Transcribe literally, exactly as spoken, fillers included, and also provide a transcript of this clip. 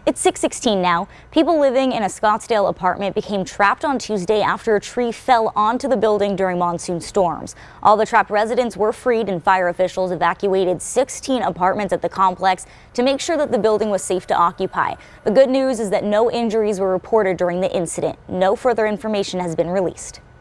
It's six sixteen now. People living in a Scottsdale apartment became trapped on Tuesday after a tree fell onto the building during monsoon storms. All the trapped residents were freed and fire officials evacuated sixteen apartments at the complex to make sure that the building was safe to occupy. The good news is that no injuries were reported during the incident. No further information has been released.